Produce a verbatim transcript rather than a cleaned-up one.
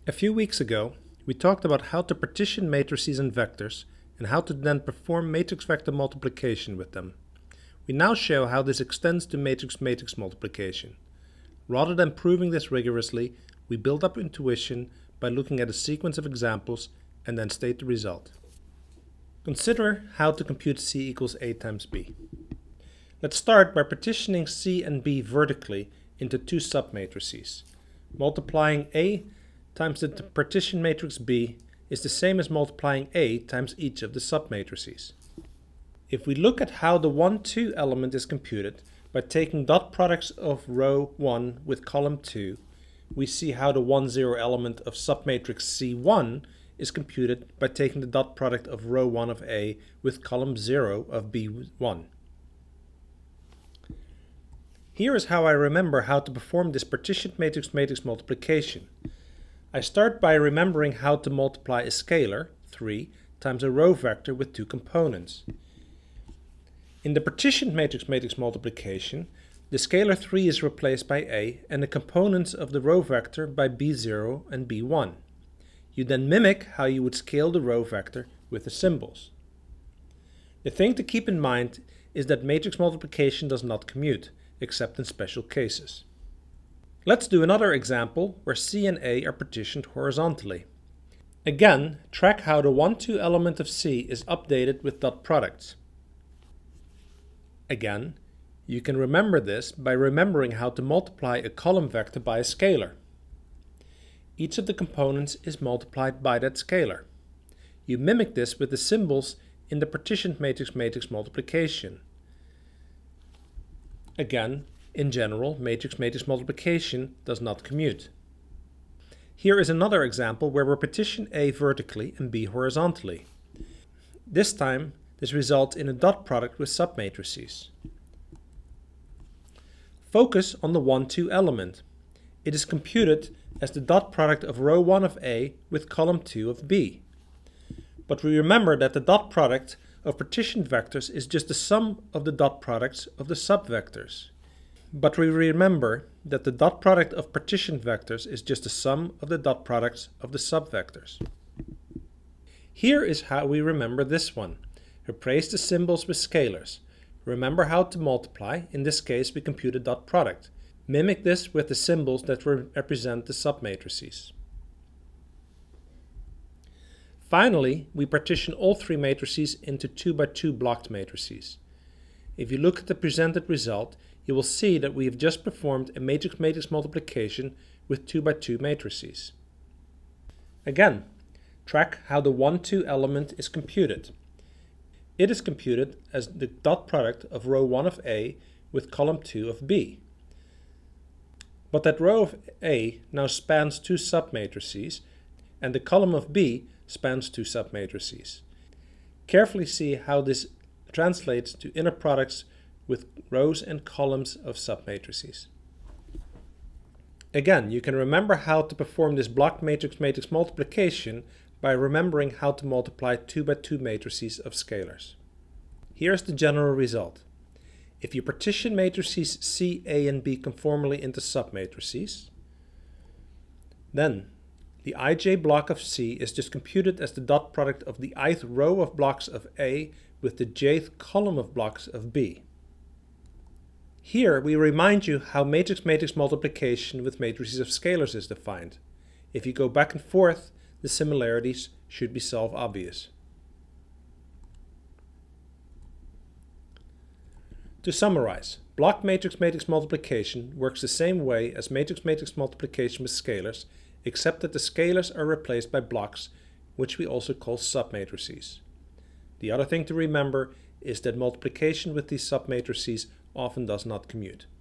A few weeks ago, we talked about how to partition matrices and vectors and how to then perform matrix vector multiplication with them. We now show how this extends to matrix-matrix multiplication. Rather than proving this rigorously, we build up intuition by looking at a sequence of examples and then state the result. Consider how to compute C equals A times B. Let's start by partitioning C and B vertically into two submatrices. Multiplying A times the partition matrix B is the same as multiplying A times each of the submatrices. If we look at how the one two element is computed by taking dot products of row one with column two, we see how the one zero element of submatrix C one is computed by taking the dot product of row one of A with column zero of B one. Here is how I remember how to perform this partitioned matrix-matrix multiplication. I start by remembering how to multiply a scalar, three, times a row vector with two components. In the partitioned matrix-matrix multiplication, the scalar three is replaced by A and the components of the row vector by B zero and B one. You then mimic how you would scale the row vector with the symbols. The thing to keep in mind is that matrix multiplication does not commute, except in special cases. Let's do another example where C and A are partitioned horizontally. Again, track how the one two element of C is updated with dot products. Again, you can remember this by remembering how to multiply a column vector by a scalar. Each of the components is multiplied by that scalar. You mimic this with the symbols in the partitioned matrix-matrix multiplication. Again, in general, matrix-matrix multiplication does not commute. Here is another example where we partition A vertically and B horizontally. This time, this results in a dot product with submatrices. Focus on the one two element. It is computed as the dot product of row one of A with column two of B. But we remember that the dot product of partitioned vectors is just the sum of the dot products of the subvectors. But we remember that the dot product of partitioned vectors is just the sum of the dot products of the subvectors. Here is how we remember this one. Replace the symbols with scalars. Remember how to multiply. In this case, we compute a dot product. Mimic this with the symbols that represent the submatrices. Finally, we partition all three matrices into two by two blocked matrices. If you look at the presented result, you will see that we have just performed a matrix-matrix multiplication with two by two matrices. Again, track how the one two element is computed. It is computed as the dot product of row one of A with column two of B. But that row of A now spans two submatrices, and the column of B spans two submatrices. Carefully see how this translates to inner products with rows and columns of submatrices. Again, you can remember how to perform this block matrix-matrix multiplication by remembering how to multiply two by two matrices of scalars. Here's the general result. If you partition matrices C, A, and B conformally into submatrices, then the ij block of C is just computed as the dot product of the ith row of blocks of A with the jth column of blocks of B. Here we remind you how matrix-matrix multiplication with matrices of scalars is defined. If you go back and forth, the similarities should be self-obvious. To summarize, block matrix-matrix multiplication works the same way as matrix-matrix multiplication with scalars, except that the scalars are replaced by blocks, which we also call submatrices. The other thing to remember is that multiplication with these submatrices often does not commute.